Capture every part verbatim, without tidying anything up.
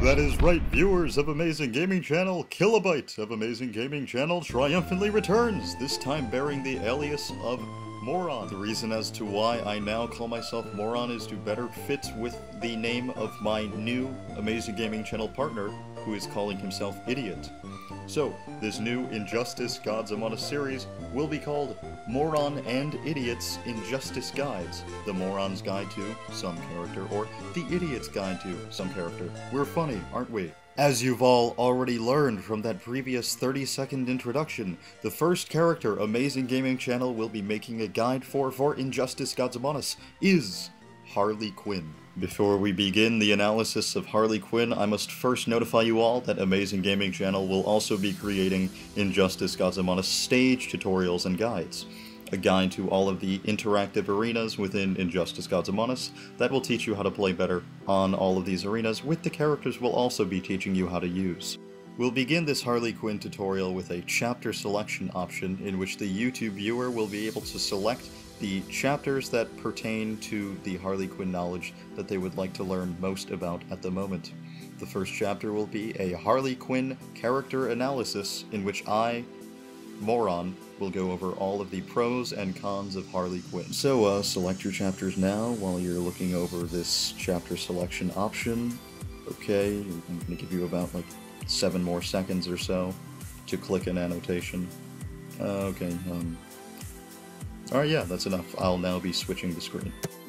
That is right, viewers of Amazing Gaming Channel, Kilobyte of Amazing Gaming Channel triumphantly returns, this time bearing the alias of Moron. The reason as to why I now call myself Moron is to better fit with the name of my new Amazing Gaming Channel partner, who is calling himself Idiot. So, this new Injustice Gods Among Us series will be called Moron and Idiot's Injustice Guides. The Moron's Guide to some character, or the Idiot's Guide to some character. We're funny, aren't we? As you've all already learned from that previous thirty second introduction, the first character Amazing Gaming Channel will be making a guide for for Injustice Gods Among Us is Harley Quinn. Before we begin the analysis of Harley Quinn, I must first notify you all that Amazing Gaming Channel will also be creating Injustice Gods Among Us stage tutorials and guides. A guide to all of the interactive arenas within Injustice Gods Among Us that will teach you how to play better on all of these arenas, with the characters we'll also be teaching you how to use. We'll begin this Harley Quinn tutorial with a chapter selection option in which the YouTube viewer will be able to select the chapters that pertain to the Harley Quinn knowledge that they would like to learn most about at the moment. The first chapter will be a Harley Quinn character analysis in which I, Moron, will go over all of the pros and cons of Harley Quinn. So uh, select your chapters now while you're looking over this chapter selection option. Okay, I'm going to give you about like seven more seconds or so to click an annotation. Uh, okay, um... Alright, yeah, that's enough. I'll now be switching the screen.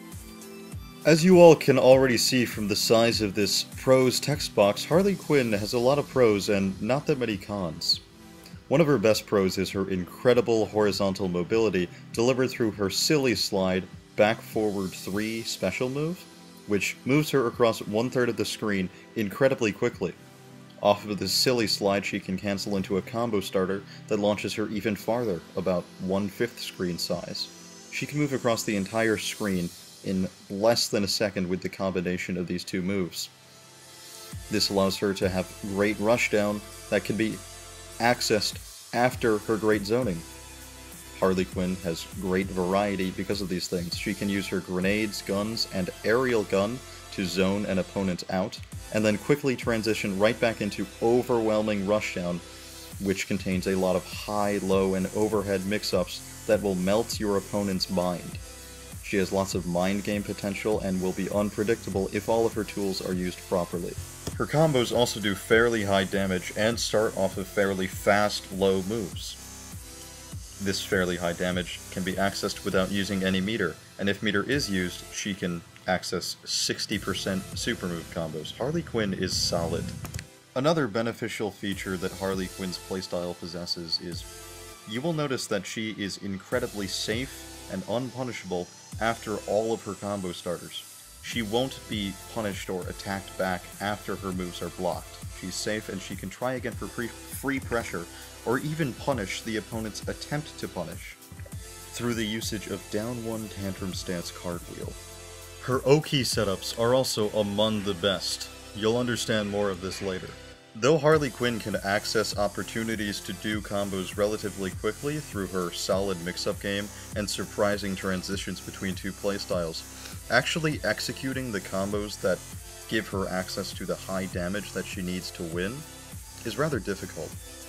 As you all can already see from the size of this pros text box, Harley Quinn has a lot of pros and not that many cons. One of her best pros is her incredible horizontal mobility delivered through her Silly Slide Back Forward three special move, which moves her across one-third of the screen incredibly quickly. Off of this Silly Slide, she can cancel into a combo starter that launches her even farther, about one-fifth screen size. She can move across the entire screen in less than a second with the combination of these two moves. This allows her to have great rushdown that can be accessed after her great zoning. Harley Quinn has great variety because of these things. She can use her grenades, guns, and aerial gun to zone an opponent out, and then quickly transition right back into overwhelming rushdown, which contains a lot of high, low, and overhead mix-ups that will melt your opponent's mind. She has lots of mind game potential and will be unpredictable if all of her tools are used properly. Her combos also do fairly high damage and start off of fairly fast, low moves. This fairly high damage can be accessed without using any meter, and if meter is used, she can access sixty percent super move combos. Harley Quinn is solid. Another beneficial feature that Harley Quinn's playstyle possesses is you will notice that she is incredibly safe and unpunishable after all of her combo starters. She won't be punished or attacked back after her moves are blocked. She's safe and she can try again for free, free pressure, or even punish the opponent's attempt to punish through the usage of down one tantrum stance cartwheel. Her O-key setups are also among the best. You'll understand more of this later. Though Harley Quinn can access opportunities to do combos relatively quickly through her solid mix-up game and surprising transitions between two playstyles, actually executing the combos that give her access to the high damage that she needs to win is rather difficult.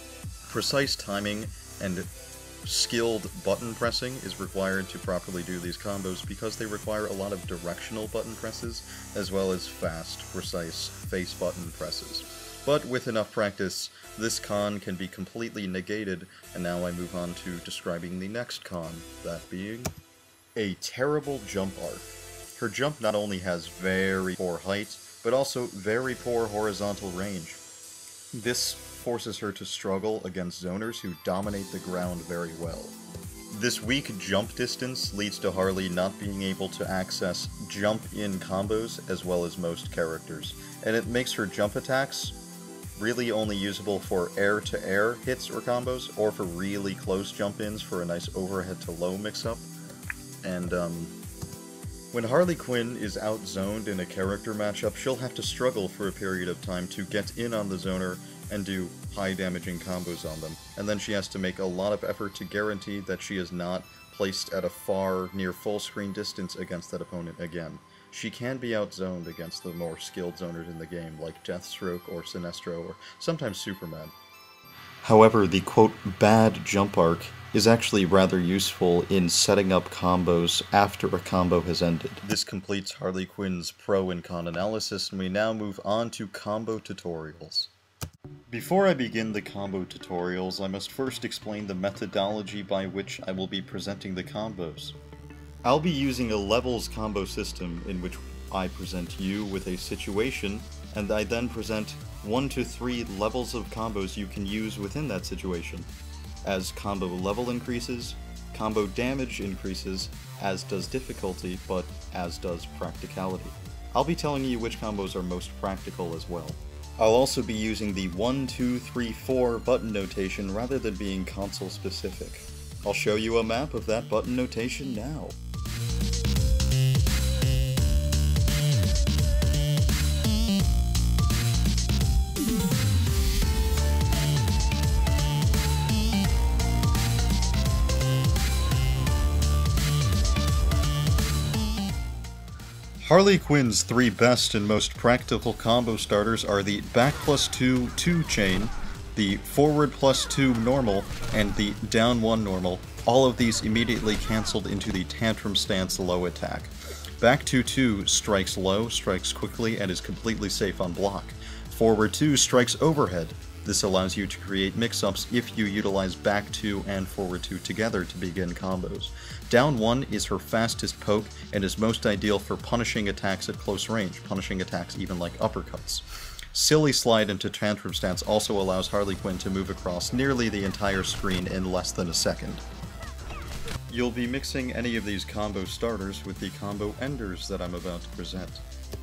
Precise timing and skilled button pressing is required to properly do these combos because they require a lot of directional button presses as well as fast, precise face button presses. But with enough practice, this con can be completely negated, and now I move on to describing the next con, that being a terrible jump arc. Her jump not only has very poor height, but also very poor horizontal range. This forces her to struggle against zoners who dominate the ground very well. This weak jump distance leads to Harley not being able to access jump-in combos as well as most characters, and it makes her jump attacks really only usable for air-to-air hits or combos, or for really close jump-ins for a nice overhead-to-low mix-up. And, um, when Harley Quinn is out-zoned in a character matchup, she'll have to struggle for a period of time to get in on the zoner and do high-damaging combos on them, and then she has to make a lot of effort to guarantee that she is not placed at a far, near full-screen distance against that opponent again. she can be outzoned against the more skilled zoners in the game, like Deathstroke or Sinestro, or sometimes Superman. However, the quote, bad jump arc is actually rather useful in setting up combos after a combo has ended. This completes Harley Quinn's pro and con analysis, and we now move on to combo tutorials. Before I begin the combo tutorials, I must first explain the methodology by which I will be presenting the combos. I'll be using a levels combo system in which I present you with a situation, and I then present one to three levels of combos you can use within that situation. As combo level increases, combo damage increases, as does difficulty, but as does practicality. I'll be telling you which combos are most practical as well. I'll also be using the one, two, three, four button notation rather than being console specific. I'll show you a map of that button notation now. Harley Quinn's three best and most practical combo starters are the back plus two two chain, the forward plus two normal, and the down one normal. All of these immediately cancelled into the tantrum stance low attack. Back two two strikes low, strikes quickly, and is completely safe on block. Forward two strikes overhead. This allows you to create mix-ups if you utilize back two and forward two together to begin combos. Down one is her fastest poke and is most ideal for punishing attacks at close range, punishing attacks even like uppercuts. Silly Slide into Tantrum Stance also allows Harley Quinn to move across nearly the entire screen in less than a second. You'll be mixing any of these combo starters with the combo enders that I'm about to present.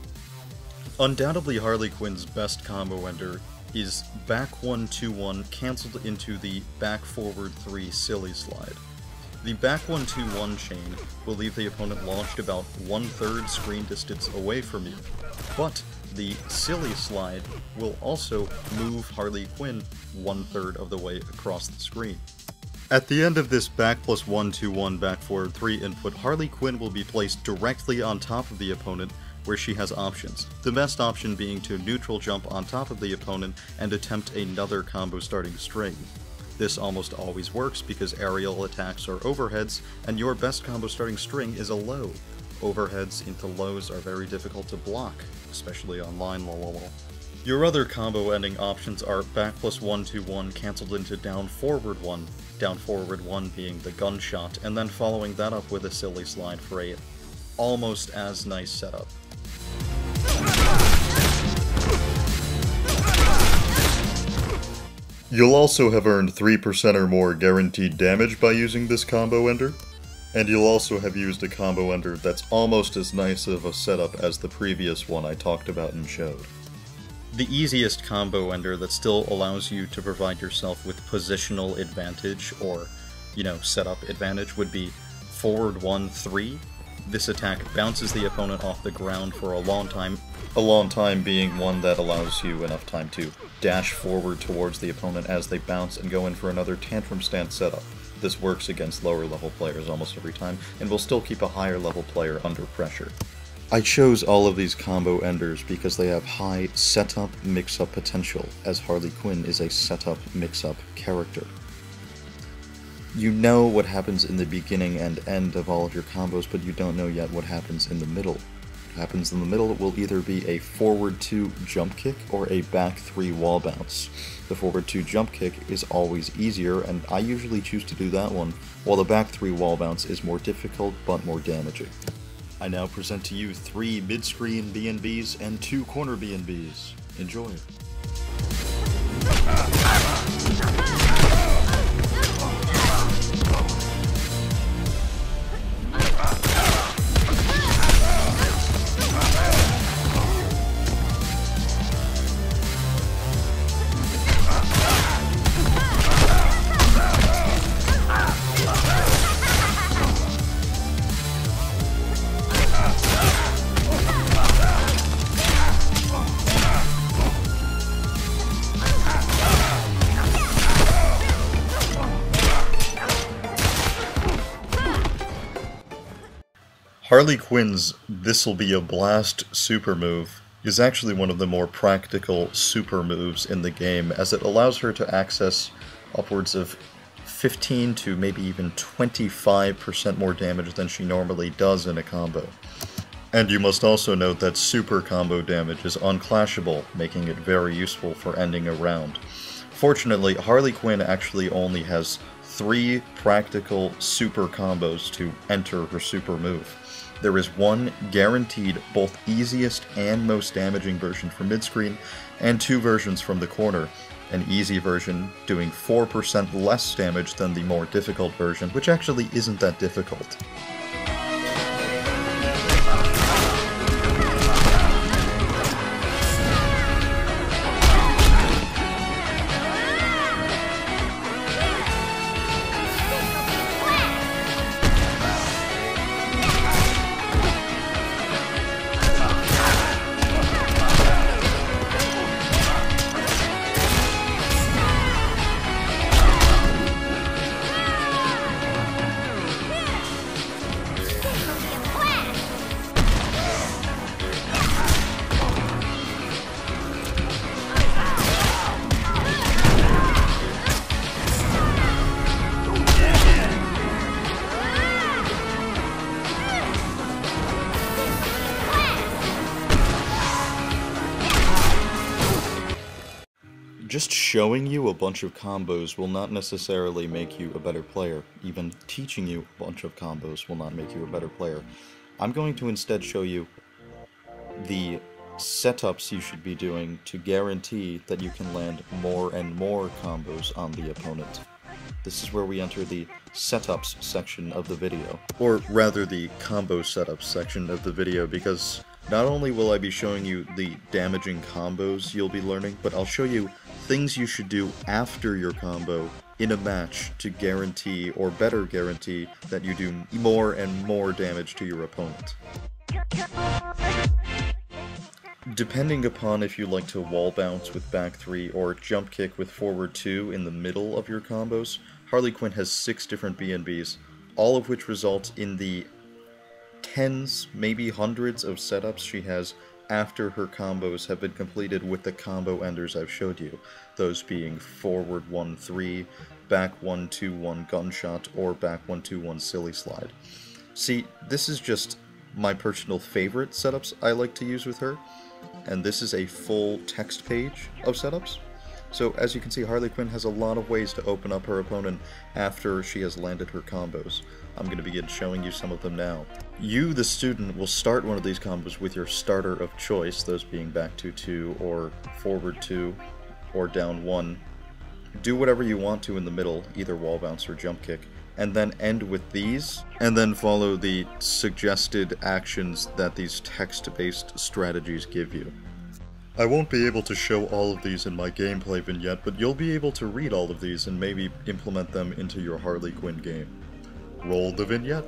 Undoubtedly Harley Quinn's best combo ender is back one two one cancelled into the back forward three Silly Slide. The back one two one chain will leave the opponent launched about one third screen distance away from you, but the Silly Slide will also move Harley Quinn one third of the way across the screen. At the end of this back plus one two one back forward three input, Harley Quinn will be placed directly on top of the opponent where she has options. The best option being to neutral jump on top of the opponent and attempt another combo starting string. This almost always works because aerial attacks are overheads, and your best combo starting string is a low. Overheads into lows are very difficult to block, especially online lol. Your other combo ending options are back plus one two one cancelled into down forward one, down forward one being the gunshot, and then following that up with a Silly Slide for a almost as nice setup. You'll also have earned three percent or more guaranteed damage by using this combo ender, and you'll also have used a combo ender that's almost as nice of a setup as the previous one I talked about and showed. The easiest combo ender that still allows you to provide yourself with positional advantage or, you know, setup advantage would be forward one three. This attack bounces the opponent off the ground for a long time, a long time being one that allows you enough time to dash forward towards the opponent as they bounce and go in for another Tantrum Stance setup. This works against lower level players almost every time, and will still keep a higher level player under pressure. I chose all of these combo enders because they have high setup mix-up potential, as Harley Quinn is a setup mix-up character. You know what happens in the beginning and end of all of your combos, but you don't know yet what happens in the middle. What happens in the middle will either be a forward two jump kick or a back three wall bounce. The forward two jump kick is always easier, and I usually choose to do that one, while the back three wall bounce is more difficult but more damaging. I now present to you three mid-screen B N Bs and two corner B N Bs. Enjoy. Harley Quinn's "This'll Be a Blast" super move is actually one of the more practical super moves in the game, as it allows her to access upwards of fifteen to maybe even twenty-five percent more damage than she normally does in a combo. And you must also note that super combo damage is unclashable, making it very useful for ending a round. Fortunately, Harley Quinn actually only has three practical super combos to enter her super move. There is one guaranteed both easiest and most damaging version from mid-screen, and two versions from the corner. An easy version doing four percent less damage than the more difficult version, which actually isn't that difficult. Just showing you a bunch of combos will not necessarily make you a better player. Even teaching you a bunch of combos will not make you a better player. I'm going to instead show you the setups you should be doing to guarantee that you can land more and more combos on the opponent. This is where we enter the setups section of the video. Or rather, the combo setups section of the video, because not only will I be showing you the damaging combos you'll be learning, but I'll show you things you should do after your combo in a match to guarantee, or better guarantee, that you do more and more damage to your opponent. Depending upon if you like to wall bounce with back three or jump kick with forward two in the middle of your combos, Harley Quinn has six different B N Bs, all of which result in the tens, maybe hundreds of setups she has after her combos have been completed with the combo enders I've showed you, those being forward one three, back one two one gunshot, or back one two one silly slide. See, this is just my personal favorite setups I like to use with her, and this is a full text page of setups. So as you can see, Harley Quinn has a lot of ways to open up her opponent after she has landed her combos. I'm going to begin showing you some of them now. You, the student, will start one of these combos with your starter of choice, those being back two two, or forward two, or down one. Do whatever you want to in the middle, either wall bounce or jump kick, and then end with these, and then follow the suggested actions that these text-based strategies give you. I won't be able to show all of these in my gameplay vignette, but you'll be able to read all of these and maybe implement them into your Harley Quinn game. Roll the vignette.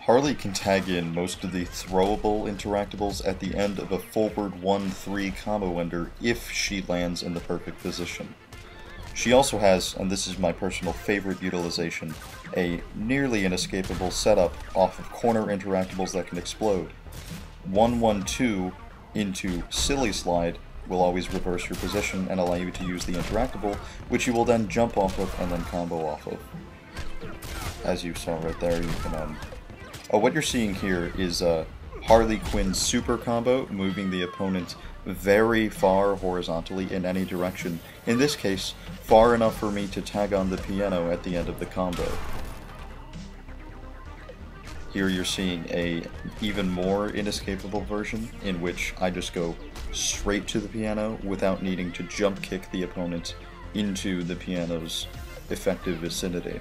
Harley can tag in most of the throwable interactables at the end of a forward one three combo ender if she lands in the perfect position. She also has, and this is my personal favorite utilization, a nearly inescapable setup off of corner interactables that can explode. one one two into Silly Slide will always reverse your position and allow you to use the interactable, which you will then jump off of and then combo off of. As you saw right there, you can, um... Oh, what you're seeing here is uh, Harley Quinn's super combo, moving the opponent very far horizontally in any direction. In this case, far enough for me to tag on the piano at the end of the combo. Here you're seeing a even more inescapable version, in which I just go straight to the piano without needing to jump kick the opponent into the piano's effective vicinity.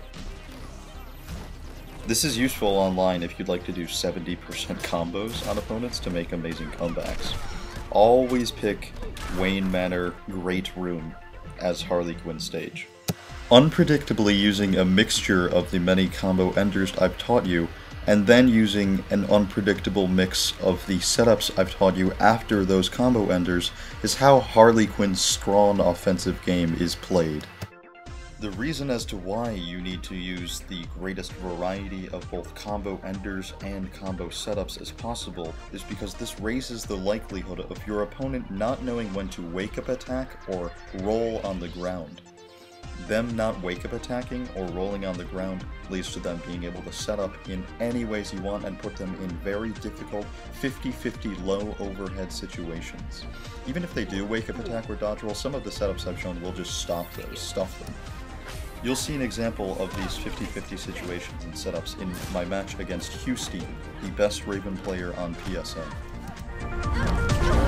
This is useful online if you'd like to do seventy percent combos on opponents to make amazing comebacks. Always pick Wayne Manor Great Room as Harley Quinn stage. Unpredictably using a mixture of the many combo enders I've taught you, and then using an unpredictable mix of the setups I've taught you after those combo enders is how Harley Quinn's strong offensive game is played. The reason as to why you need to use the greatest variety of both combo enders and combo setups as possible is because this raises the likelihood of your opponent not knowing when to wake up attack or roll on the ground. Them not wake up attacking or rolling on the ground leads to them being able to set up in any ways you want and put them in very difficult fifty fifty low overhead situations. Even if they do wake up attack or dodge roll, some of the setups I've shown will just stop those, stuff them. You'll see an example of these fifty fifty situations and setups in my match against Husteen, the best Raven player on P S N.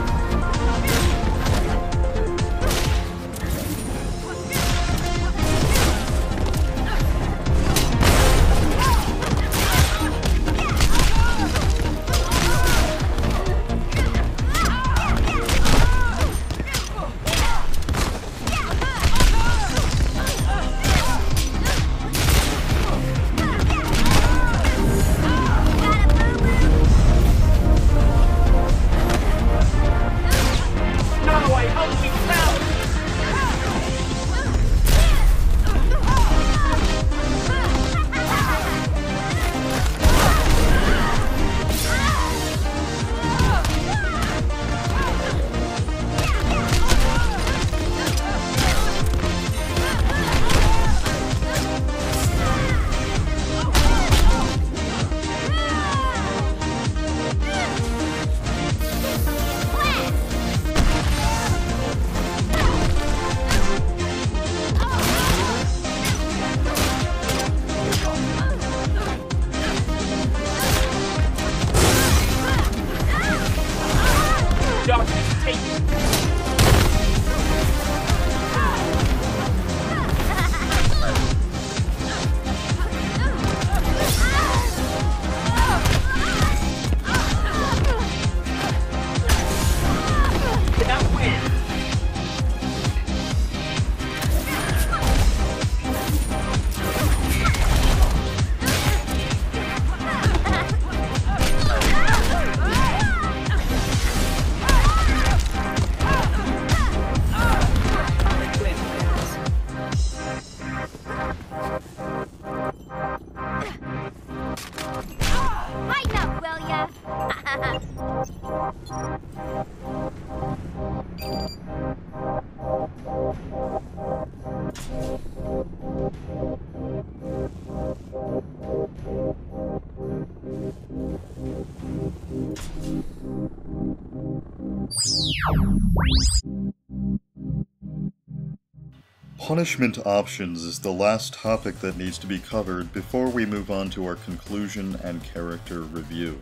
Punishment options is the last topic that needs to be covered before we move on to our conclusion and character review.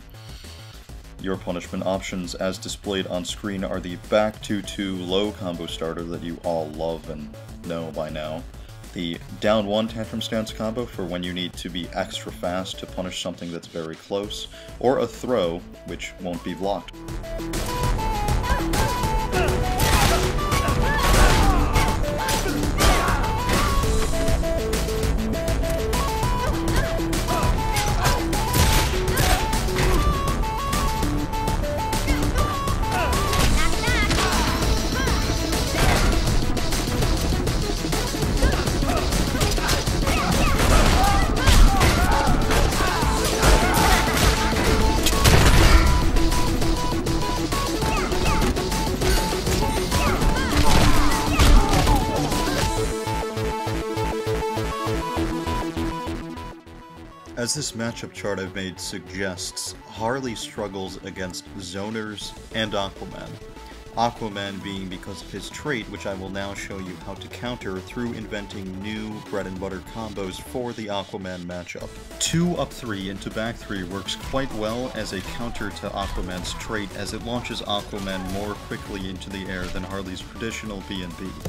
Your punishment options as displayed on screen are the back two two low combo starter that you all love and know by now, the down one tantrum stance combo for when you need to be extra fast to punish something that's very close, or a throw, which won't be blocked. As this matchup chart I've made suggests, Harley struggles against Zoners and Aquaman. Aquaman being because of his trait, which I will now show you how to counter through inventing new bread-and-butter combos for the Aquaman matchup. two up three into back three works quite well as a counter to Aquaman's trait, as it launches Aquaman more quickly into the air than Harley's traditional B and B.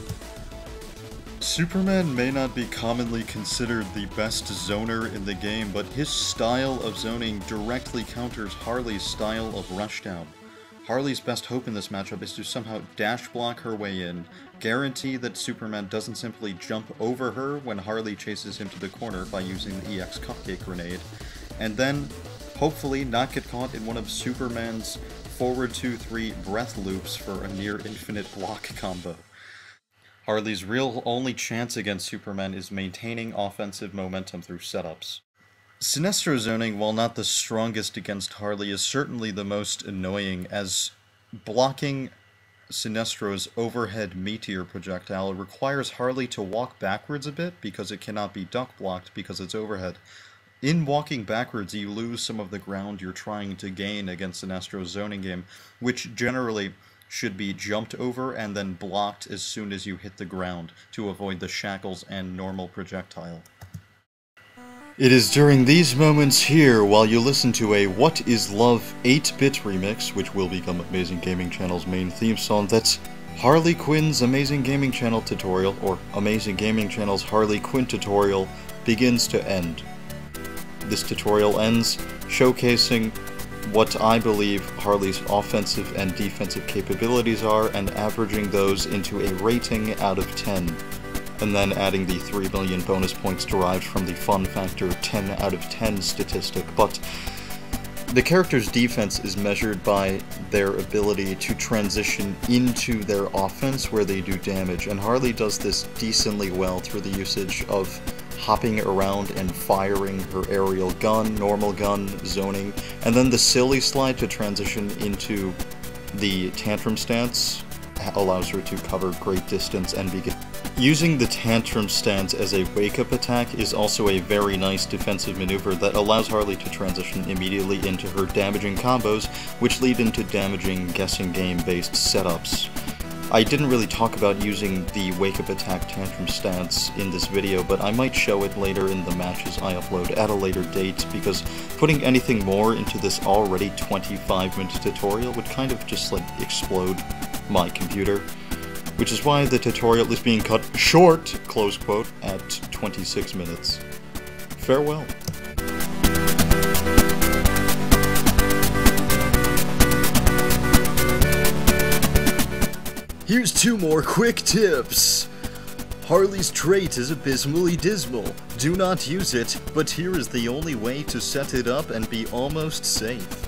Superman may not be commonly considered the best zoner in the game, but his style of zoning directly counters Harley's style of rushdown. Harley's best hope in this matchup is to somehow dash block her way in, guarantee that Superman doesn't simply jump over her when Harley chases him to the corner by using the E X Cupcake Grenade, and then hopefully not get caught in one of Superman's forward two three breath loops for a near infinite block combo. Harley's real only chance against Superman is maintaining offensive momentum through setups. Sinestro zoning, while not the strongest against Harley, is certainly the most annoying, as blocking Sinestro's overhead meteor projectile requires Harley to walk backwards a bit because it cannot be duck blocked because it's overhead. In walking backwards, you lose some of the ground you're trying to gain against Sinestro's zoning game, which generally should be jumped over and then blocked as soon as you hit the ground to avoid the shackles and normal projectile. It is during these moments here, while you listen to a What Is Love eight bit remix, which will become Amazing Gaming Channel's main theme song, that Harley Quinn's Amazing Gaming Channel tutorial, or Amazing Gaming Channel's Harley Quinn tutorial, begins to end. This tutorial ends showcasing what I believe Harley's offensive and defensive capabilities are, and averaging those into a rating out of ten. And then adding the three million bonus points derived from the fun factor ten out of ten statistic. But the character's defense is measured by their ability to transition into their offense where they do damage, and Harley does this decently well through the usage of hopping around and firing her aerial gun, normal gun, zoning, and then the silly slide to transition into the tantrum stance allows her to cover great distance and begin. Using the tantrum stance as a wake-up attack is also a very nice defensive maneuver that allows Harley to transition immediately into her damaging combos, which lead into damaging guessing game-based setups. I didn't really talk about using the wake-up attack tantrum stance in this video, but I might show it later in the matches I upload at a later date, because putting anything more into this already twenty-five minute tutorial would kind of just, like, explode my computer. Which is why the tutorial is being cut short, close quote, at twenty-six minutes. Farewell. Here's two more quick tips. Harley's trait is abysmally dismal. Do not use it, but here is the only way to set it up and be almost safe.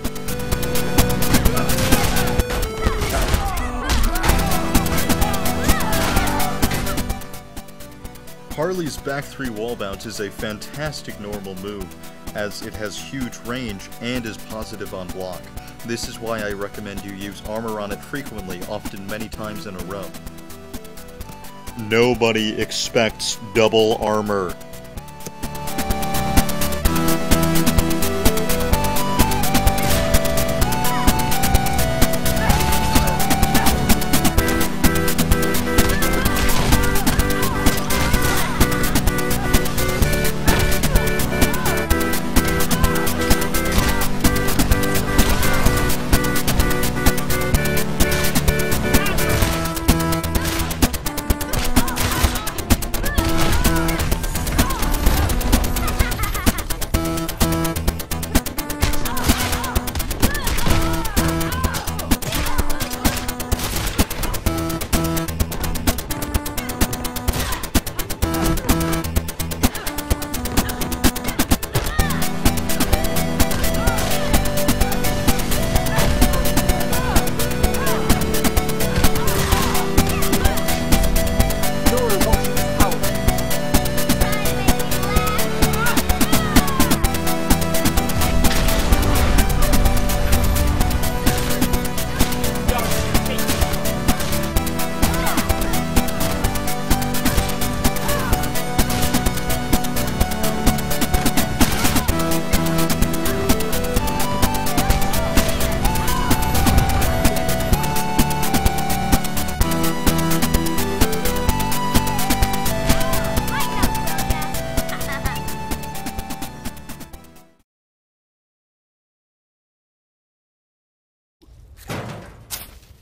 Harley's back three wall bounce is a fantastic normal move, as it has huge range and is positive on block. This is why I recommend you use armor on it frequently, often many times in a row. Nobody expects double armor.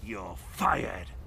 You're fired.